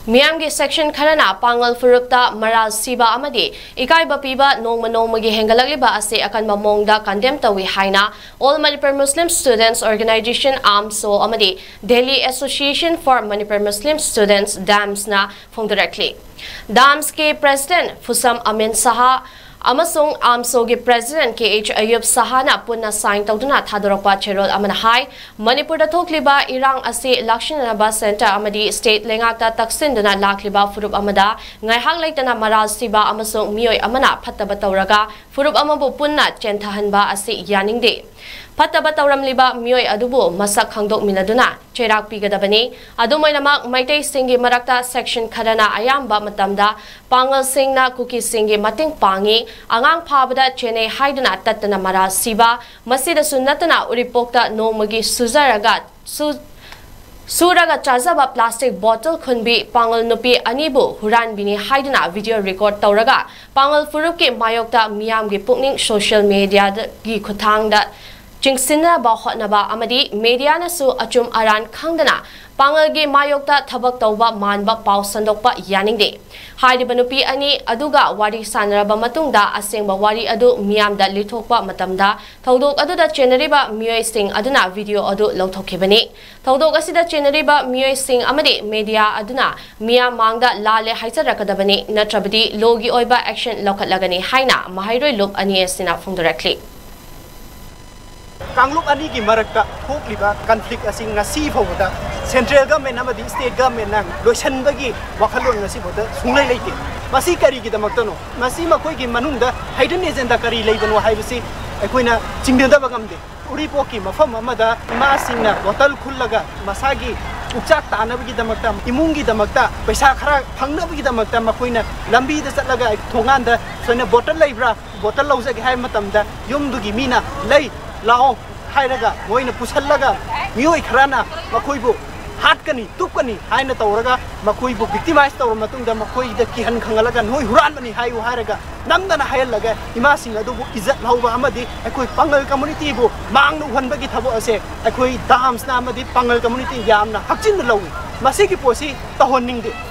Miamgi section Karana Pangal Furupta Maral Siba Amadi Ikai Bapiba Nongmagi Hengalagliba Ase Akan Mamongda Condemntawi Haina All Manipur Muslim Students Organization 𝐈𝐿𝐿 Amadi Delhi Association for Manipur Muslim Students 𝐷AMS na Phong directly 𝐷AMS ke President Fusam Amin Saha Amasung 𝐈𝐿𝐿 President 𝐾𝐻 na punna sign tawduna thadorokpa cherol amana hai Manipur da thokliba irang ase Lakshinaba Center amadi state lengakta taksinduna lakliba furup amada ngaihak leitana maral siba amasung mioi amana phattaba tawraga furup amabu punna chenthahanba ase yaningde Pataba tawramliba mioi adubu masak khangdok minaduna cherak pigadabani adumoinamak maitei singgi marakta section khadana ayamba matamda pangal singna kuki singgi mating pangi angang phabada chene haiduna tatana mara siba masida sunnatana uripokta nomagi suzaraga Suraga chazaba plastic bottle khunbi pangal nupi anibu huran bini haiduna video record tawraga pangal furuki mayokta miyamgi pukning social media gi khuthangda Chingsina ba hotnaba amadi media na su achum aran khangdana pangalgi mayokta thabak tawba manba paw sandokpa yaningde haidiba nupi ani aduga wari sanraba matungda asengba wari adu miyamda lithokpa matamda thodok aduda cheneriba miyoi sing aduna video adu lawthokibani thodok asida cheneriba miyoi sing amadi media aduna miyam mangda lale haisarakadabani natrabadi logi oiba action lawkhatlagani haina mahairoi loop ani asina phong directly Kangluk ani ki marakta thokliba conflict asing ngasi phawda central government amadi state government nang loisan bagi wakhalon ngasi phawda sunglai leite masi kari ki damaktano masi makoi ki manungda hidden agenda kari leibano haibasi akoina chingdenda bagamde uripo ki mafam amada masingna bottle khullaga masagi ukchak tanabagi damakta imungi damakta paisa khara phangnabagi damakta makoina lambi da chatlaga thonganda soina bottle leibra bottle laujagi hai matamda yumdugi mina lei Lao hairaga moina pushallaga mioi kharana makoibu hatkani tukani haina tawraga makoibu victimize tawra matungda makoi da kihan khangalaga noi huranbani hayu hairaga namdana hayallaga imasing adubu izat lauba amadi akoi pangal community bu mangnu hanbagi thabo ase akoi 𝐷AMS na amadi pangal community yamna hakchin lawi masigi posi tahonningde